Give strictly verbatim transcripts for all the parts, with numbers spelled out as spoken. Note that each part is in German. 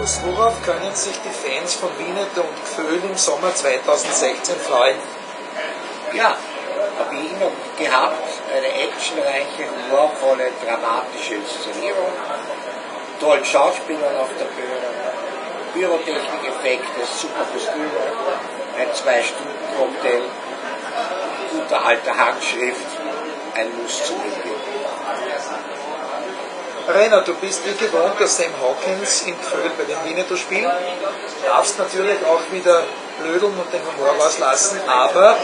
Schluss, worauf können sich die Fans von Winnetou und Gföhl im Sommer zweitausendsechzehn freuen? Ja, habe ich immer gehabt, eine actionreiche, humorvolle, dramatische Inszenierung, tollen Schauspielern auf der Bühne, Pyrotechnik-Effekte, super Kostüme, ein Zwei-Stunden-Cocktail, guter alter Handschrift, ein Muss zum Mitnehmen. Rainer, du bist wie gewohnt der Sam Hawkins in Gföhl bei den Winnetou spielen. Du darfst natürlich auch wieder blödeln und den Humor rauslassen, aber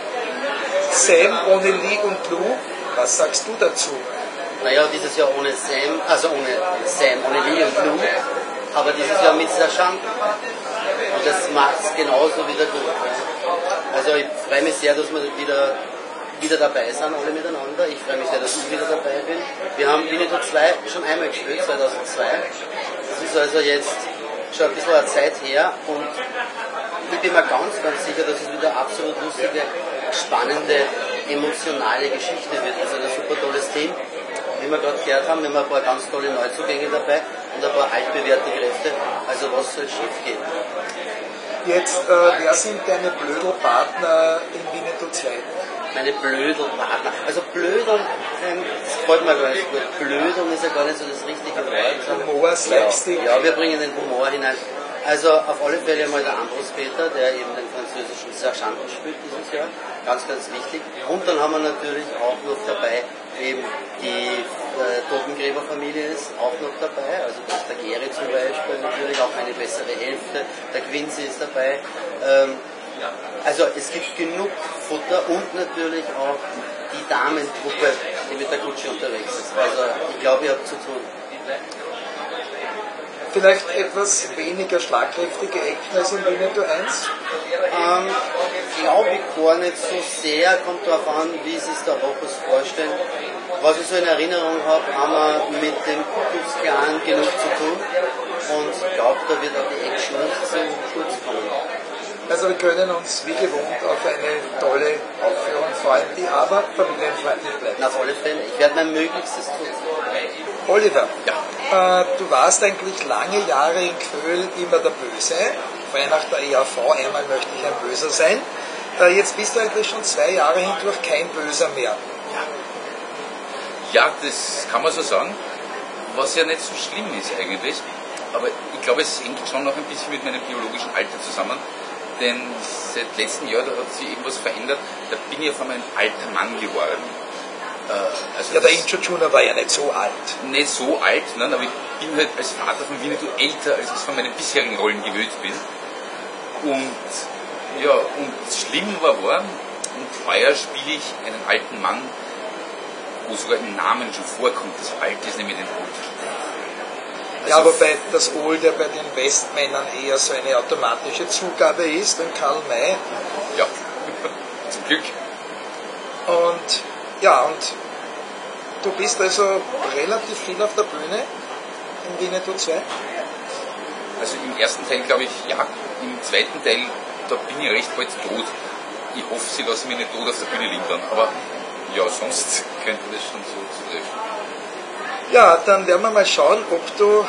Sam ohne Lee und Lou, was sagst du dazu? Naja, dieses Jahr ohne Sam, also ohne Sam, ohne Lee und Lou, aber dieses Jahr mit Sergeant. Und das macht es genauso wieder gut. Also ich freue mich sehr, dass wir wieder, wieder dabei sind, alle miteinander. Ich freue mich sehr, dass ich wieder dabei bin. Wir haben Winnetou zwei schon einmal gespielt, zweitausendzwei. Das ist also jetzt schon ein bisschen eine Zeit her und ich bin mir ganz, ganz sicher, dass es wieder eine absolut lustige, spannende, emotionale Geschichte wird. Also ein super tolles Team. Wie wir gerade gehört haben, wir haben ein paar ganz tolle Neuzugänge dabei und ein paar altbewährte Kräfte. Also was soll schief gehen? Jetzt, äh, wer sind deine Blödelpartner in Winnetou zwei? Meine Blödelpartner. Also Blödeln, ähm, das gefällt mir gar nicht gut. Blödeln ist ja gar nicht so das richtige Wort. Humor, Slapstick. Ja, ja, wir bringen den Humor hinein. Also auf alle Fälle einmal der Ambros Peter, der eben den französischen Sergeanten spielt dieses Jahr. Ganz, ganz wichtig. Und dann haben wir natürlich auch noch dabei eben die äh, Totengräberfamilie ist auch noch dabei. Also das ist der Geri zum Beispiel, natürlich auch eine bessere Hälfte. Der Quincy ist dabei. Ähm, Also es gibt genug Futter und natürlich auch die Damentruppe, die mit der Kutsche unterwegs ist. Also ich glaube, ihr habt zu tun. Vielleicht etwas weniger schlagkräftige Action als in Winnetou eins? Ähm, glaube ich gar nicht so sehr, kommt darauf an, wie sich der Rockos vorstellt. Was ich so in Erinnerung habe, haben wir mit dem Kuckucksklan genug zu tun und ich glaube, da wird auch die Action nicht so kurz kommen. Also wir können uns wie gewohnt auf eine tolle Aufführung freuen, die aber familienfreundlich bleibt. Na, auf alle Fälle. Ich werde mein Möglichstes tun. Oliver, ja. äh, du warst eigentlich lange Jahre in Gföhl immer der Böse. Vorher nach der E A V, einmal möchte ich ein Böser sein. Äh, jetzt bist du eigentlich schon zwei Jahre hindurch kein Böser mehr. Ja, das kann man so sagen, was ja nicht so schlimm ist eigentlich. Aber ich glaube, es hängt schon noch ein bisschen mit meinem biologischen Alter zusammen. Denn seit letztem Jahr, da hat sich irgendwas verändert, da bin ich auf einmal ein alter Mann geworden. Äh, also ja, der Incho Junior war ja nicht so alt. Nicht so alt, nein, aber ich bin halt als Vater von Winnetou älter, als ich von meinen bisherigen Rollen gewöhnt bin. Und ja, und schlimm war war, und heuer spiele ich einen alten Mann, wo sogar im Namen schon vorkommt, das alt ist nämlich den Old. Ja, also, wobei das Old ja bei den Westmännern eher so eine automatische Zugabe ist, und Karl May. Ja, zum Glück. Und ja, und du bist also relativ viel auf der Bühne in Winnetou zwei? Also im ersten Teil glaube ich ja, im zweiten Teil, da bin ich recht bald tot. Ich hoffe, sie lassen mich nicht tot auf der Bühne liegen dann, aber ja, sonst könnte das schon so zutreffen. Ja, dann werden wir mal schauen, ob du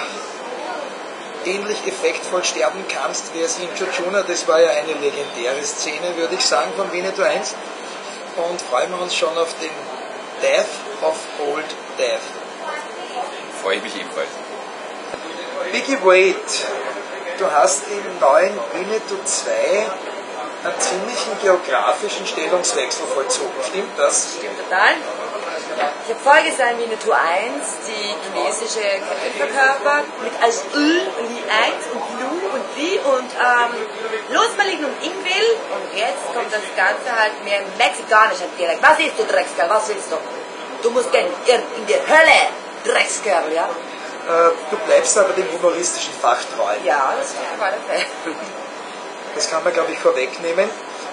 ähnlich effektvoll sterben kannst wie es Incho Junior. Das war ja eine legendäre Szene, würde ich sagen, von Winnetou eins. Und freuen wir uns schon auf den Death of Old Death. Freue ich mich ebenfalls. Vicky Wade, du hast im neuen Winnetou zwei einen ziemlichen geografischen Stellungswechsel vollzogen. Stimmt das? Stimmt total. Ich habe vorher gesagt, Winnetou eins, die chinesische Charakterkörper mit als Ü und die eins und Lu und Li und ähm, Losmalin und Ingwil. Und jetzt kommt das Ganze halt mehr im mexikanischen Dialekt. Was ist du, Dreckskerl? Was willst du? Du musst gehen in die Hölle, Dreckskerl, ja? Äh, du bleibst aber dem humoristischen Fach treu. Ja, das ist auf alle Fälle. Das kann man, glaube ich, vorwegnehmen.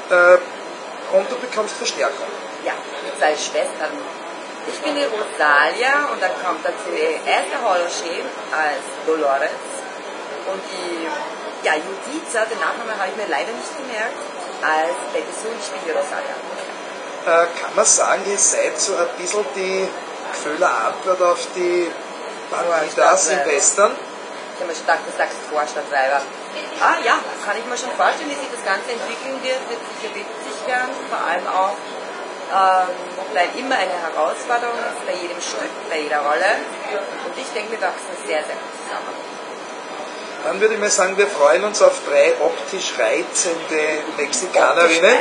Äh, und du bekommst Verstärkung. Ja, mit zwei Schwestern. Ich bin die Rosalia und dann kommt dazu die erste Holoschee als Dolores. Und die ja, Judiza, den Nachnamen habe ich mir leider nicht gemerkt, als Betty Sue, ich spiele die Rosalia. Äh, kann man sagen, ihr seid so ein bisschen die Gföhler Antwort auf die Banditas im Western? Ich habe mir schon gedacht, du sagst Vorstadtweiber. Ah ja, kann ich mir schon vorstellen, wie sich das Ganze entwickeln wird, wird sicher witzig werden, vor allem auch, ähm, weil immer eine Herausforderung ist, bei jedem Stück, bei jeder Rolle. Und ich denke, wir wachsen sehr, sehr gut zusammen. Dann würde ich mal sagen, wir freuen uns auf drei optisch reizende Mexikanerinnen.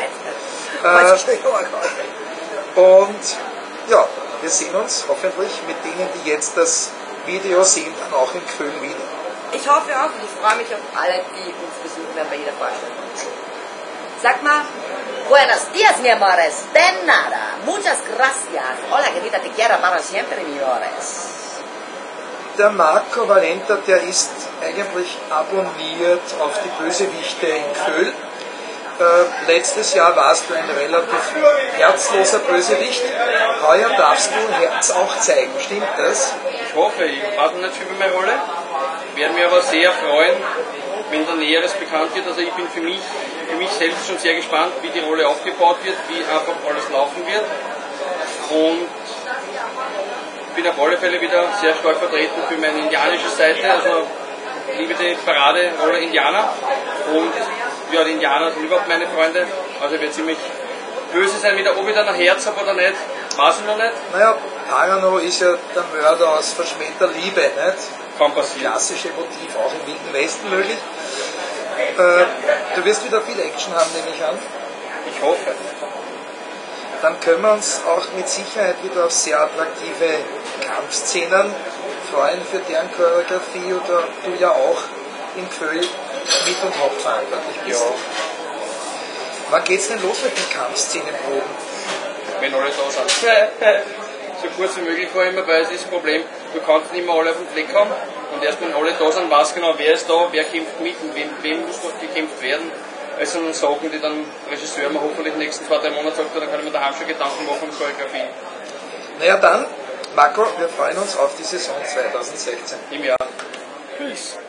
Äh, und ja, wir sehen uns hoffentlich mit denen, die jetzt das Video sehen, dann auch in Köln wieder. Ich hoffe auch und ich freue mich auf alle, die uns besuchen werden bei jeder Vorstellung. Sag mal, Buenos días, mi amores. De nada. Muchas gracias. Hola, querida, te quiero para siempre, mi amores. Der Marco Valenta, der ist eigentlich abonniert auf die Bösewichte in Köln. Äh, letztes Jahr warst du ein relativ herzloser Bösewicht. Heuer darfst du Herz auch zeigen, stimmt das? Ich hoffe, ich weiß noch nicht viel über meine Rolle. Werde mich aber sehr freuen, wenn da Näheres bekannt wird. Also ich bin für mich, für mich selbst schon sehr gespannt, wie die Rolle aufgebaut wird, wie einfach alles laufen wird. Und ich bin auf alle Fälle wieder sehr stark vertreten für meine indianische Seite. Also ich liebe die Parade-Rolle Indianer. Und ja, die Indianer sind überhaupt meine Freunde. Also ich werde ziemlich böse sein, wieder, ob ich dann ein Herz habe oder nicht, weiß ich noch nicht. Naja, Parano ist ja der Mörder aus verschmähter Liebe, nicht? Kann passieren. Klassische Motiv, auch im Wilden Westen möglich. Äh, du wirst wieder viel Action haben, nehme ich an. Ich hoffe. Dann können wir uns auch mit Sicherheit wieder auf sehr attraktive Kampfszenen freuen, für deren Choreografie oder du ja auch in Köln mit und hauptverantwortlich bist. Ja. Wann geht's denn los mit den Kampfszenenproben? Wenn alle da sind. So kurz wie möglich vor immer, weil es ist das Problem, du kannst nicht mehr alle auf den Fleck haben und erst wenn alle da sind, weißt genau, wer ist da, wer kämpft mit und wem, wem muss noch gekämpft werden. Also dann Sachen, die dann Regisseur mir hoffentlich in den nächsten zwei, drei Monaten sagt, dann kann ich mir daheim schon Gedanken machen um Choreografie. Naja dann, Marco, wir freuen uns auf die Saison zwanzig sechzehn. Im Jahr. Tschüss.